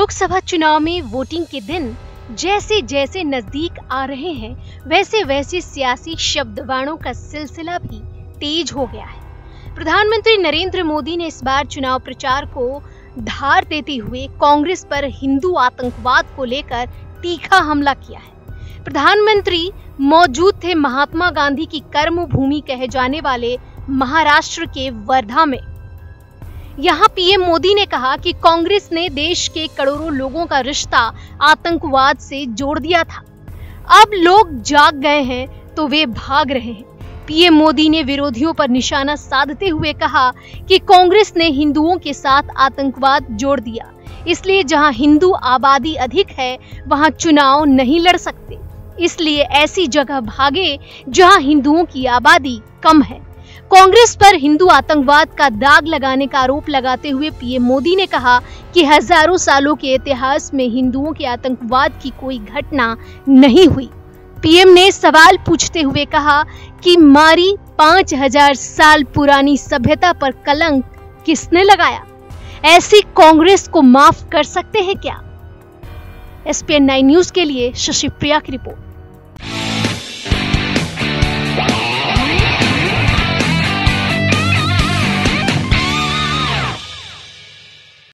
लोकसभा चुनाव में वोटिंग के दिन जैसे जैसे नजदीक आ रहे हैं, वैसे वैसे सियासी शब्दवाणों का सिलसिला भी तेज हो गया है। प्रधानमंत्री नरेंद्र मोदी ने इस बार चुनाव प्रचार को धार देते हुए कांग्रेस पर हिंदू आतंकवाद को लेकर तीखा हमला किया है। प्रधानमंत्री मौजूद थे महात्मा गांधी की कर्म भूमि कहे जाने वाले महाराष्ट्र के वर्धा में। यहाँ पीएम मोदी ने कहा कि कांग्रेस ने देश के करोड़ों लोगों का रिश्ता आतंकवाद से जोड़ दिया था। अब लोग जाग गए हैं तो वे भाग रहे हैं। पीएम मोदी ने विरोधियों पर निशाना साधते हुए कहा कि कांग्रेस ने हिंदुओं के साथ आतंकवाद जोड़ दिया, इसलिए जहां हिंदू आबादी अधिक है वहां चुनाव नहीं लड़ सकते, इसलिए ऐसी जगह भागे जहां हिंदुओं की आबादी कम है। कांग्रेस पर हिंदू आतंकवाद का दाग लगाने का आरोप लगाते हुए पीएम मोदी ने कहा कि हजारों सालों के इतिहास में हिंदुओं के आतंकवाद की कोई घटना नहीं हुई। पीएम ने सवाल पूछते हुए कहा कि मारी 5000 साल पुरानी सभ्यता पर कलंक किसने लगाया? ऐसी कांग्रेस को माफ कर सकते हैं क्या? SPN 9 न्यूज के लिए शशि प्रिया की रिपोर्ट।